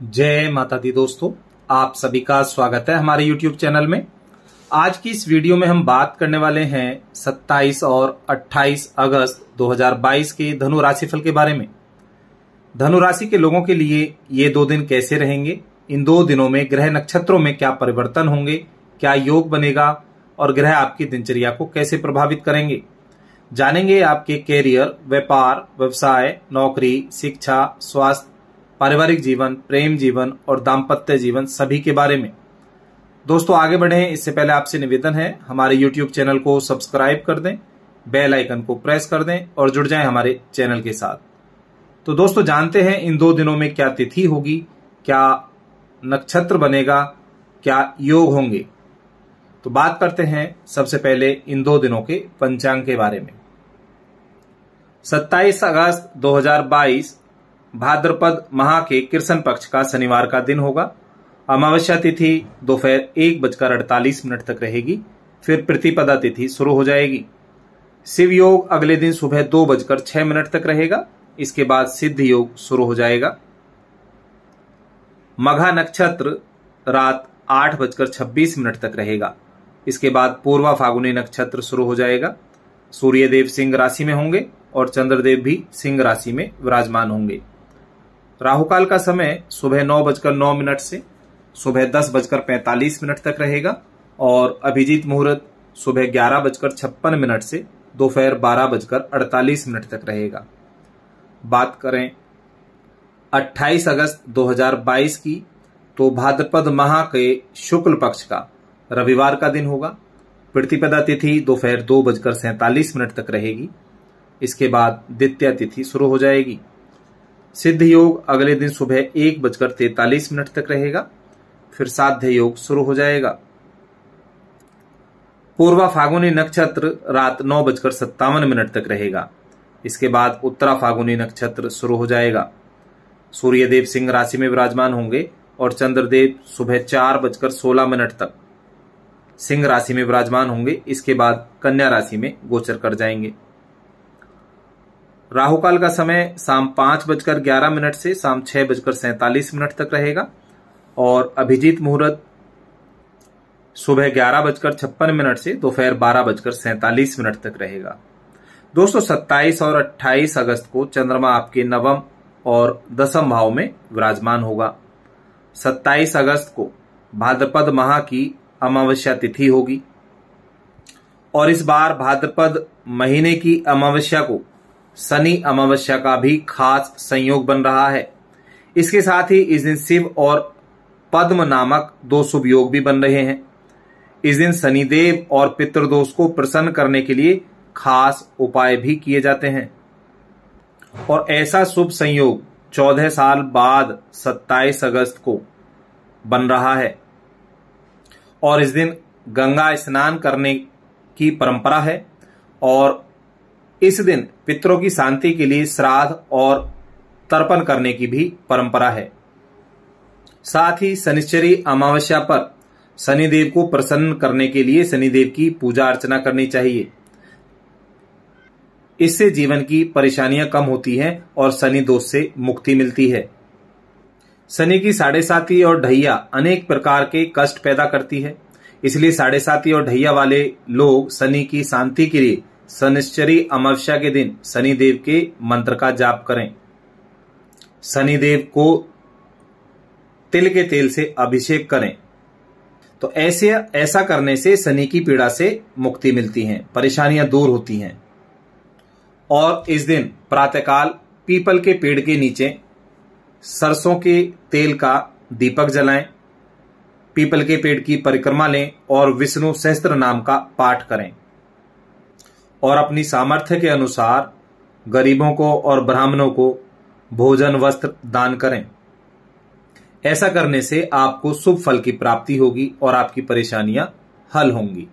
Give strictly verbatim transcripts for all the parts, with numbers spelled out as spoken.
जय माता दी दोस्तों, आप सभी का स्वागत है हमारे YouTube चैनल में। आज की इस वीडियो में हम बात करने वाले हैं सत्ताईस और अट्ठाईस अगस्त दो हज़ार बाईस के धनु राशिफल के बारे में। धनु राशि के लोगों के लिए ये दो दिन कैसे रहेंगे, इन दो दिनों में ग्रह नक्षत्रों में क्या परिवर्तन होंगे, क्या योग बनेगा और ग्रह आपकी दिनचर्या को कैसे प्रभावित करेंगे। जानेंगे आपके कैरियर, व्यापार, व्यवसाय, नौकरी, शिक्षा, स्वास्थ्य, पारिवारिक जीवन, प्रेम जीवन और दाम्पत्य जीवन सभी के बारे में। दोस्तों आगे बढ़ें इससे पहले आपसे निवेदन है, हमारे YouTube चैनल को सब्सक्राइब कर दें, बेल आइकन को प्रेस कर दें और जुड़ जाएं हमारे चैनल के साथ। तो दोस्तों जानते हैं इन दो दिनों में क्या तिथि होगी, क्या नक्षत्र बनेगा, क्या योग होंगे। तो बात करते हैं सबसे पहले इन दो दिनों के पंचांग के बारे में। सत्ताईस अगस्त दो हज़ार बाईस भाद्रपद माह के कृष्ण पक्ष का शनिवार का दिन होगा। अमावस्या तिथि दोपहर एक बजकर अड़तालीस मिनट तक रहेगी, फिर प्रतिपदा तिथि शुरू हो जाएगी। शिव योग अगले दिन सुबह दो बजकर छह मिनट तक रहेगा, इसके बाद सिद्ध योग शुरू हो जाएगा। मघा नक्षत्र रात आठ बजकर छब्बीस मिनट तक रहेगा, इसके बाद पूर्वा फागुनी नक्षत्र शुरू हो जाएगा। सूर्यदेव सिंह राशि में होंगे और चंद्रदेव भी सिंह राशि में विराजमान होंगे। राहुकाल का समय सुबह नौ बजकर नौ मिनट से सुबह दस बजकर पैंतालीस मिनट तक रहेगा और अभिजीत मुहूर्त सुबह ग्यारह बजकर छप्पन मिनट से दोपहर बारह बजकर अड़तालीस मिनट तक रहेगा। बात करें अट्ठाईस अगस्त दो हज़ार बाईस की, तो भाद्रपद माह के शुक्ल पक्ष का रविवार का दिन होगा। प्रतिपदा तिथि दोपहर दो बजकर सैंतालीस मिनट तक रहेगी, इसके बाद द्वितीया तिथि शुरू हो जाएगी। सिद्ध योग अगले दिन सुबह एक बजकर तैतालीस मिनट तक रहेगा, फिर साध्य योग शुरू हो जाएगा। पूर्वा फागुनी नक्षत्र रात नौ बजकर सत्तावन मिनट तक रहेगा, इसके बाद उत्तरा फागुनी नक्षत्र शुरू हो जाएगा। सूर्यदेव सिंह राशि में विराजमान होंगे और चंद्रदेव सुबह चार बजकर सोलह मिनट तक सिंह राशि में विराजमान होंगे, इसके बाद कन्या राशि में गोचर कर जाएंगे। राहुकाल का समय शाम पांच बजकर ग्यारह मिनट से शाम छह बजकर सैंतालीस मिनट तक रहेगा और अभिजीत मुहूर्त सुबह ग्यारह बजकर छप्पन मिनट से दोपहर बारह बजकर सैंतालीस मिनट तक रहेगा। दोस्तों सत्ताईस और अट्ठाईस अगस्त को चंद्रमा आपके नवम और दसम भाव में विराजमान होगा। सत्ताईस अगस्त को भाद्रपद माह की अमावस्या तिथि होगी और इस बार भाद्रपद महीने की अमावस्या को शनि अमावस्या का भी खास संयोग बन रहा है। इसके साथ ही इस दिन शिव और पद्म नामक दो शुभ योग भी बन रहे हैं। इस दिन शनिदेव और पितृदोष को प्रसन्न करने के लिए खास उपाय भी किए जाते हैं और ऐसा शुभ संयोग चौदह साल बाद सत्ताईस अगस्त को बन रहा है और इस दिन गंगा स्नान करने की परंपरा है और इस दिन पितरों की शांति के लिए श्राद्ध और तर्पण करने की भी परंपरा है। साथ ही शनिश्चरी अमावस्या पर शनिदेव को प्रसन्न करने के लिए शनिदेव की पूजा अर्चना करनी चाहिए। इससे जीवन की परेशानियां कम होती हैं और शनि दोष से मुक्ति मिलती है। शनि की साढ़े साती और ढैया अनेक प्रकार के कष्ट पैदा करती है, इसलिए साढ़े साती और ढैया वाले लोग शनि की शांति के लिए शनिश्चरी अमावस्या के दिन शनिदेव के मंत्र का जाप करें। शनिदेव को तिल के तेल से अभिषेक करें, तो ऐसे ऐसा करने से शनि की पीड़ा से मुक्ति मिलती है, परेशानियां दूर होती हैं। और इस दिन प्रातःकाल पीपल के पेड़ के नीचे सरसों के तेल का दीपक जलाएं, पीपल के पेड़ की परिक्रमा लें और विष्णु सहस्त्र नाम का पाठ करें और अपनी सामर्थ्य के अनुसार गरीबों को और ब्राह्मणों को भोजन वस्त्र दान करें। ऐसा करने से आपको शुभ फल की प्राप्ति होगी और आपकी परेशानियां हल होंगी।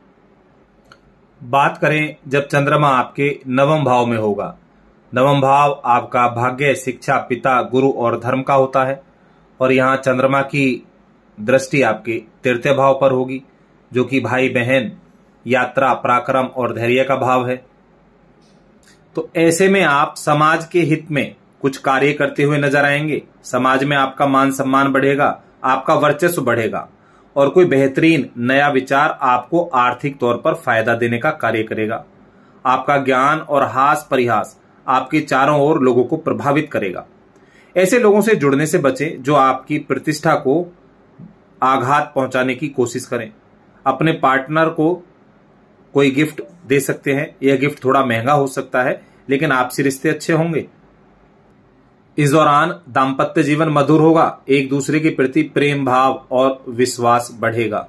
बात करें जब चंद्रमा आपके नवम भाव में होगा। नवम भाव आपका भाग्य, शिक्षा, पिता, गुरु और धर्म का होता है और यहाँ चंद्रमा की दृष्टि आपके तृतीय भाव पर होगी, जो कि भाई बहन, यात्रा, पराक्रम और धैर्य का भाव है। तो ऐसे में आप समाज के हित में कुछ कार्य करते हुए नजर आएंगे। समाज में आपका मान सम्मान बढ़ेगा, आपका वर्चस्व बढ़ेगा और कोई बेहतरीन नया विचार आपको आर्थिक तौर पर फायदा देने का कार्य करेगा। आपका ज्ञान और हास परिहास आपके चारों ओर लोगों को प्रभावित करेगा। ऐसे लोगों से जुड़ने से बचें जो आपकी प्रतिष्ठा को आघात पहुंचाने की कोशिश करें। अपने पार्टनर को कोई गिफ्ट दे सकते हैं। यह गिफ्ट थोड़ा महंगा हो सकता है, लेकिन आपसी रिश्ते अच्छे होंगे। इस दौरान दाम्पत्य जीवन मधुर होगा। एक दूसरे के प्रति प्रेम भाव और विश्वास बढ़ेगा।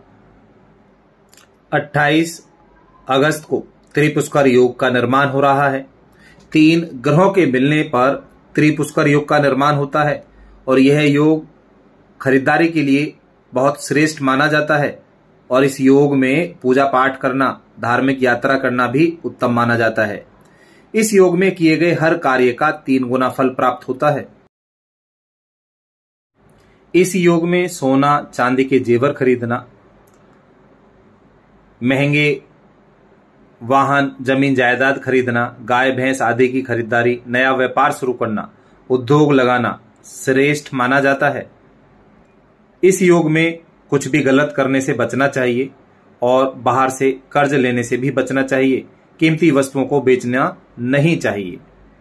अट्ठाईस अगस्त को त्रिपुष्कर योग का निर्माण हो रहा है। तीन ग्रहों के मिलने पर त्रिपुष्कर योग का निर्माण होता है और यह योग खरीदारी के लिए बहुत श्रेष्ठ माना जाता है और इस योग में पूजा पाठ करना, धार्मिक यात्रा करना भी उत्तम माना जाता है। इस योग में किए गए हर कार्य का तीन गुना फल प्राप्त होता है। इस योग में सोना चांदी के जेवर खरीदना, महंगे वाहन जमीन जायदाद खरीदना, गाय भैंस आदि की खरीदारी, नया व्यापार शुरू करना, उद्योग लगाना श्रेष्ठ माना जाता है। इस योग में कुछ भी गलत करने से बचना चाहिए और बाहर से कर्ज लेने से भी बचना चाहिए। कीमती वस्तुओं को बेचना नहीं चाहिए।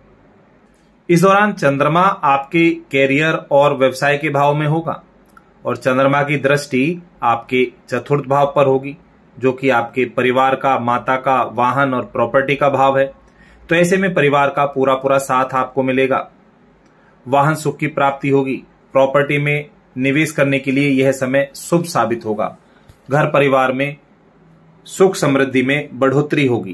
इस दौरान चंद्रमा आपके कैरियर और व्यवसाय के भाव में होगा और चंद्रमा की दृष्टि आपके चतुर्थ भाव पर होगी, जो कि आपके परिवार का, माता का, वाहन और प्रॉपर्टी का भाव है। तो ऐसे में परिवार का पूरा पूरा साथ आपको मिलेगा। वाहन सुख की प्राप्ति होगी। प्रॉपर्टी में निवेश करने के लिए यह समय शुभ साबित होगा। घर परिवार में सुख समृद्धि में बढ़ोतरी होगी।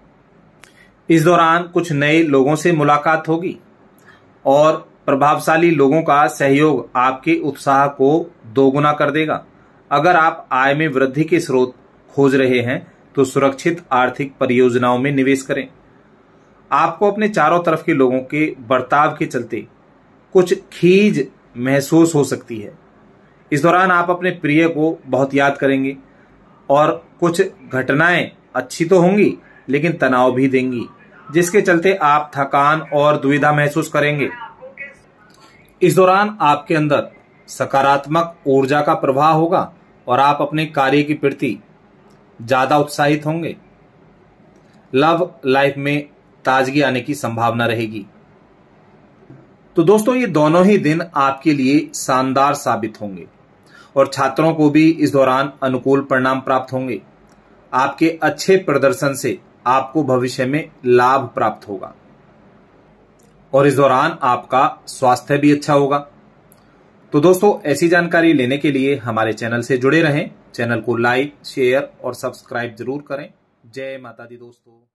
इस दौरान कुछ नए लोगों से मुलाकात होगी और प्रभावशाली लोगों का सहयोग आपके उत्साह को दोगुना कर देगा। अगर आप आय में वृद्धि के स्रोत खोज रहे हैं तो सुरक्षित आर्थिक परियोजनाओं में निवेश करें। आपको अपने चारों तरफ के लोगों के बर्ताव के चलते कुछ खीज महसूस हो सकती है। इस दौरान आप अपने प्रिय को बहुत याद करेंगे और कुछ घटनाएं अच्छी तो होंगी लेकिन तनाव भी देंगी, जिसके चलते आप थकान और दुविधा महसूस करेंगे। इस दौरान आपके अंदर सकारात्मक ऊर्जा का प्रवाह होगा और आप अपने कार्य के प्रति ज्यादा उत्साहित होंगे। लव लाइफ में ताजगी आने की संभावना रहेगी। तो दोस्तों, ये दोनों ही दिन आपके लिए शानदार साबित होंगे और छात्रों को भी इस दौरान अनुकूल परिणाम प्राप्त होंगे। आपके अच्छे प्रदर्शन से आपको भविष्य में लाभ प्राप्त होगा और इस दौरान आपका स्वास्थ्य भी अच्छा होगा। तो दोस्तों, ऐसी जानकारी लेने के लिए हमारे चैनल से जुड़े रहें। चैनल को लाइक, शेयर और सब्सक्राइब जरूर करें। जय माता दी दोस्तों।